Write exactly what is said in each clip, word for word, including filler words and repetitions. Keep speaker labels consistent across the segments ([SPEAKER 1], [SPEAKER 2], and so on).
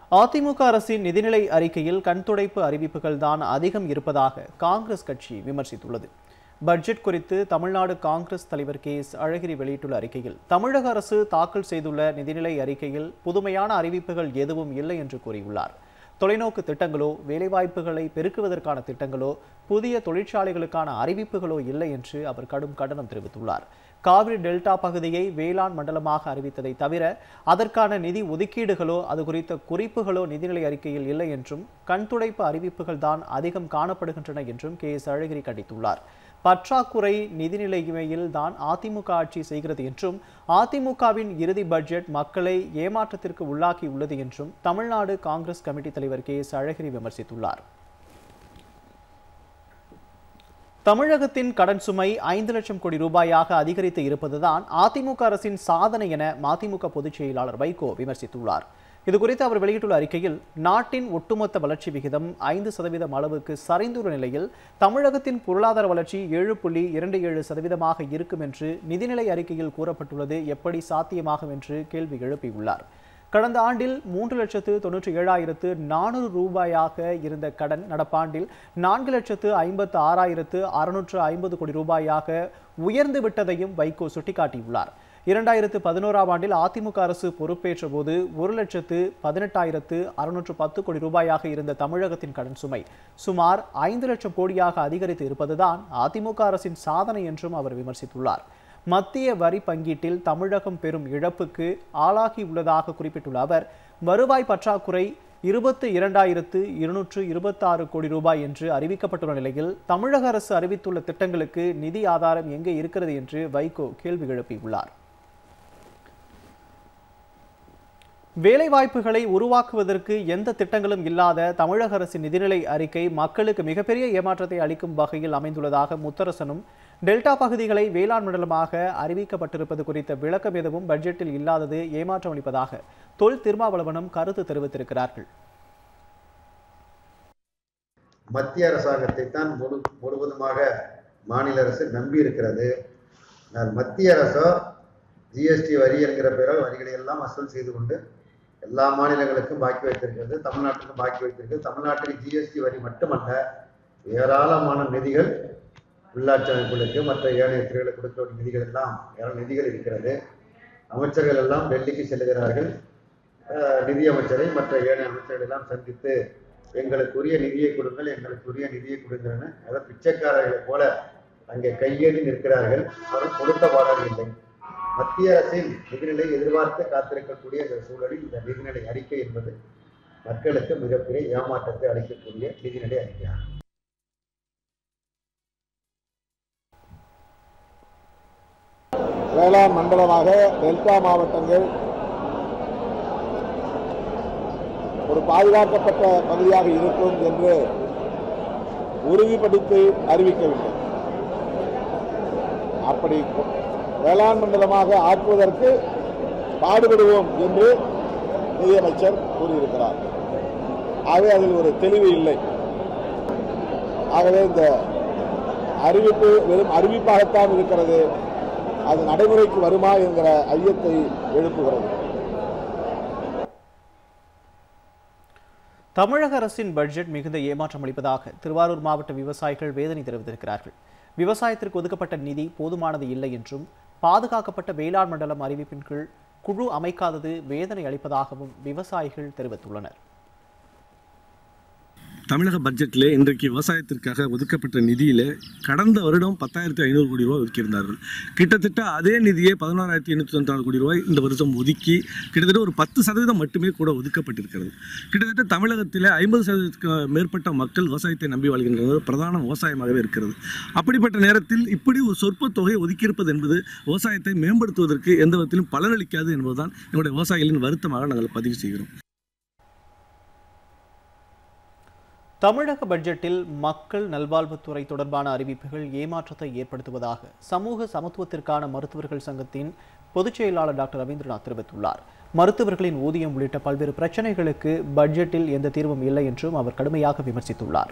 [SPEAKER 1] அதிமுக அரசின் நிதிநிலை அறிக்கையில் கண்துடைப்பு அறிவிப்புகள் தான் அதிகம் இருப்பதாக காங்கிரஸ் கட்சி விமர்சித்துள்ளது. பட்ஜெட் குறித்து தமிழ்நாடு காங்கிரஸ் தலைவர் கே எஸ் அழகிரி வெளியிட்டுள்ள அறிக்கையில், தமிழக அரசு தாக்கல் செய்துள்ள நிதிநிலை அறிக்கையில் புதுமையான அறிவிப்புகள் எதுவும் இல்லை என்று கூறியுள்ளார். தொலைநோக்கு திட்டங்களோ, வேலைவாய்ப்புகளை பெருக்குவதற்கான திட்டங்களோ, புதிய தொழிற்சாலைகளுக்கான அறிவிப்புகளோ இல்லை என்று அவர் கடும் கண்டனம் தெரிவித்துள்ளார். காவிரி டெல்டா பகுதியை வேளாண் மண்டலமாக அறிவித்ததை தவிர அதற்கான நிதி ஒதுக்கீடுகளோ அது குறித்த குறிப்புகளோ நிதிநிலை அறிக்கையில் இல்லை என்றும், கண்துடைப்பு அறிவிப்புகள் தான் அதிகம் காணப்படுகின்றன என்றும் கே எஸ் அழகிரி கண்டித்துள்ளார். பற்றாக்குறை நிதிநிலைமையில் தான் அதிமுக ஆட்சி செய்கிறது என்றும், அதிமுகவின் இறுதி பட்ஜெட் மக்களை ஏமாற்றத்திற்கு உள்ளாக்கி உள்ளது என்றும் தமிழ்நாடு காங்கிரஸ் கமிட்டி தலைவர் கே எஸ் அழகிரி விமர்சித்துள்ளார். தமிழகத்தின் கடன் சுமை ஐந்து லட்சம் கோடி ரூபாயாக அதிகரித்து இருப்பதுதான் அதிமுக அரசின் சாதனை என மதிமுக பொதுச் செயலாளர் வைகோ விமர்சித்துள்ளார். இதுகுறித்து அவர் வெளியிட்டுள்ள அறிக்கையில், நாட்டின் ஒட்டுமொத்த வளர்ச்சி விகிதம் ஐந்து சதவீதம் அளவுக்கு சரிந்துள்ள நிலையில் தமிழகத்தின் பொருளாதார வளர்ச்சி ஏழு புள்ளி இரண்டு ஏழு சதவீதமாக இருக்கும் என்று நிதிநிலை அறிக்கையில் கூறப்பட்டுள்ளது எப்படி சாத்தியமாகும் என்று கேள்வி எழுப்பியுள்ளார். கடந்த ஆண்டில் மூன்று லட்சத்து தொன்னூற்றி ஏழாயிரத்து நானூறு ரூபாயாக இருந்த கடன் நடப்பாண்டில் நான்கு லட்சத்து ஐம்பத்து ஆறாயிரத்து அறுநூற்று ஐம்பது கோடி ரூபாயாக உயர்ந்து விட்டதையும் வைகோ சுட்டிக்காட்டியுள்ளார். இரண்டாயிரத்து பதினோராம் ஆண்டில் அதிமுக அரசு பொறுப்பேற்ற போது ஒரு லட்சத்து பதினெட்டாயிரத்து அறுநூற்று பத்து கோடி ரூபாயாக இருந்த தமிழகத்தின் கடன் சுமை சுமார் ஐந்து லட்சம் கோடியாக அதிகரித்து இருப்பதுதான் அதிமுக அரசின் சாதனை என்றும் அவர் விமர்சித்துள்ளார். மத்திய வரி பங்கீட்டில் தமிழகம் பெரும் இழப்புக்கு ஆளாகியுள்ளதாக குறிப்பிட்டுள்ள அவர், வருவாய் பற்றாக்குறை இருபத்தி இரண்டாயிரத்து இருநூற்று இருபத்தாறு கோடி ரூபாய் என்று அறிவிக்கப்பட்டுள்ள நிலையில் தமிழக அரசு அறிவித்துள்ள திட்டங்களுக்கு நிதி ஆதாரம் எங்கே இருக்கிறது என்று வைகோ கேள்வி எழுப்பியுள்ளார். வேலைவாய்ப்புகளை உருவாக்குவதற்கு எந்த திட்டங்களும் இல்லாத தமிழக அரசின் நிதிநிலை அறிக்கை மக்களுக்கு மிகப்பெரிய ஏமாற்றத்தை அளிக்கும் வகையில் அமைந்துள்ளதாக முத்தரசனும், டெல்டா பகுதிகளை வேளாண் மண்டலமாக அறிவிக்கப்பட்டிருப்பது குறித்த விளக்கம் எதுவும் பட்ஜெட்டில் இல்லாதது ஏமாற்றம் அளிப்பதாக தொல் திருமாவளவனும் கருத்து தெரிவித்திருக்கிறார்கள்.
[SPEAKER 2] மத்திய அரசாங்கத்தை தான் முழு முழுவதுமாக மாநில அரசு நம்பி இருக்கிறது. மத்திய அரசோ ஜிஎஸ்டி வரி என்கிற பெயரால் வரிகளை எல்லாம் வசூல் செய்து கொண்டு எல்லா மாநிலங்களுக்கும் பாக்கி வைத்திருக்கிறது, தமிழ்நாட்டுக்கும் பாக்கி வைத்திருக்கிறது. தமிழ்நாட்டுக்கு ஜிஎஸ்டி வரி மட்டுமல்ல, ஏராளமான நிதிகள் உள்ளாட்சி அமைப்புகளுக்கு மற்ற ஏனைய துறைகளுக்கு கொடுக்க வேண்டிய நிதிகள் எல்லாம் ஏராளம் நிதிகள் இருக்கிறது. அமைச்சர்கள் எல்லாம் டெல்லிக்கு செல்லுகிறார்கள். நிதி அமைச்சரை மற்ற ஏனைய அமைச்சர்கள் எல்லாம் சந்தித்து எங்களுக்குரிய நிதியை கொடுங்கள், எங்களுக்குரிய நிதியை கொடுங்கள்னு அதாவது பிச்சைக்காரர்களை போல அங்கே கையேறி நிற்கிறார்கள். அவர்கள் கொடுத்த பாடல் இல்லை. மத்திய அரசின் நிதிநிலை எதிர்பார்த்து காத்திருக்கக்கூடிய இந்த சூழலில் இந்த நிதிநிலை அறிக்கை என்பது மக்களுக்கு மிகப்பெரிய ஏமாற்றத்தை அளிக்கக்கூடிய நிதிநிலை அறிக்கையாகும்.
[SPEAKER 3] வேளாண் மண்டலமாக டெல்டா மாவட்டங்கள் ஒரு பாதுகாக்கப்பட்ட பகுதியாக இருக்கும் என்று உறுதிப்படுத்தி அறிவிக்கவில்லை. அப்படி வேளாண் மண்டலமாக ஆக்குவதற்கு பாடுபடுவோம் என்று நிதியமைச்சர் கூறியிருக்கிறார். ஆகவே அதில் ஒரு தெளிவு இல்லை. ஆகவே இந்த அறிவிப்பு வெறும் அறிவிப்பாகத்தான் இருக்கிறது, அது நடைமுறைக்கு வருமா என்கிற ஐயத்தை எழுப்புகிறது.
[SPEAKER 1] தமிழக அரசின் பட்ஜெட் மிகுந்த ஏமாற்றம் அளிப்பதாக திருவாரூர் மாவட்ட விவசாயிகள் வேதனை தெரிவித்திருக்கிறார்கள். விவசாயத்திற்கு ஒதுக்கப்பட்ட நிதி போதுமானது இல்லை என்றும், பாதுகாக்கப்பட்ட வேளாண் மண்டலம் அறிவிப்பின் கீழ் குழு அமைக்காதது வேதனை அளிப்பதாகவும் விவசாயிகள் தெரிவித்துள்ளனர்.
[SPEAKER 4] தமிழக பட்ஜெட்டில் இன்றைக்கு விவசாயத்திற்காக ஒதுக்கப்பட்ட நிதியில் கடந்த வருடம் பத்தாயிரத்தி ஐநூறு கோடி ரூபாய் ஒதுக்கியிருந்தார்கள். கிட்டத்தட்ட அதே நிதியை பதினோராயிரத்தி எண்ணூற்றி தொண்ணூற்றி நாலு கோடி ரூபாய் இந்த வருஷம் ஒதுக்கி கிட்டத்தட்ட ஒரு பத்து சதவீதம் மட்டுமே கூட ஒதுக்கப்பட்டிருக்கிறது. கிட்டத்தட்ட தமிழகத்தில் ஐம்பது சதவீதத்துக்கு மேற்பட்ட மக்கள் விவசாயத்தை நம்பி வாழ்கின்றது பிரதான விவசாயமாகவே இருக்கிறது. அப்படிப்பட்ட நேரத்தில் இப்படி ஒரு சொற்ப தொகை ஒதுக்கியிருப்பது என்பது விவசாயத்தை மேம்படுத்துவதற்கு எந்த விதத்திலும் பலனளிக்காது என்பதுதான் என்னுடைய விவசாயிகளின் வருத்தமாக நாங்கள் பதிவு செய்கிறோம்.
[SPEAKER 1] தமிழக பட்ஜெட்டில் மக்கள் நல்வாழ்வுத்துறை தொடர்பான அறிவிப்புகள் ஏமாற்றத்தை ஏற்படுத்துவதாக சமூக சமத்துவத்திற்கான மருத்துவர்கள் சங்கத்தின் பொதுச் செயலாளர் டாக்டர் ரவீந்திரநாத் தெரிவித்துள்ளார். மருத்துவர்களின் ஊதியம் உள்ளிட்ட பல்வேறு பிரச்சனைகளுக்கு பட்ஜெட்டில் எந்த தீர்வும் இல்லை என்றும் அவர் கடுமையாக விமர்சித்துள்ளார்.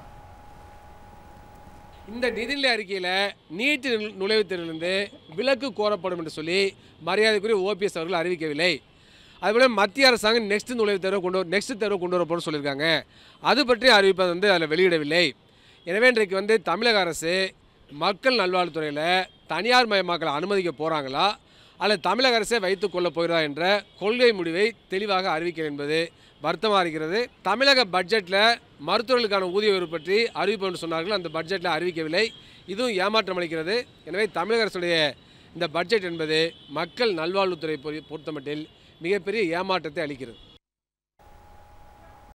[SPEAKER 5] இந்த நிதிநிலை அறிக்கையில் நீட் நுழைவுத் தேர்விலிருந்து விலக்கு கோரப்படும் என்று சொல்லி மரியாதைக்குரிய ஓபிஎஸ் அவர்கள் அறிவிக்கவில்லை. அதுபோல் மத்திய அரசாங்கம் நெக்ஸ்ட் நுழைவுத் தேர்வை கொண்டு நெக்ஸ்ட் தேர்வை கொண்டு வரப்போன்னு சொல்லியிருக்காங்க. அது பற்றி அறிவிப்பை வந்து அதில் வெளியிடவில்லை. எனவே இன்றைக்கு வந்து தமிழக அரசு மக்கள் நல்வாழ்வுத்துறையில் தனியார் மயமாக்கலை அனுமதிக்க போகிறாங்களா அல்லது தமிழக அரசே வைத்து கொள்ளப் போகிறதா என்ற கொள்கை முடிவை தெளிவாக அறிவிக்க என்பது வருத்தமாக இருக்கிறது. தமிழக பட்ஜெட்டில் மருத்துவர்களுக்கான ஊதிய உயர்வு பற்றி அறிவிப்பு என்று சொன்னார்கள், அந்த பட்ஜெட்டில் அறிவிக்கவில்லை. இதுவும் ஏமாற்றம் அளிக்கிறது. எனவே தமிழக அரசுடைய இந்த பட்ஜெட் என்பது மக்கள் நல்வாழ்வுத்துறை பொறுத்தமட்டில் மிகப்பெரிய ஏமாற்றத்தை அளிக்கிறது.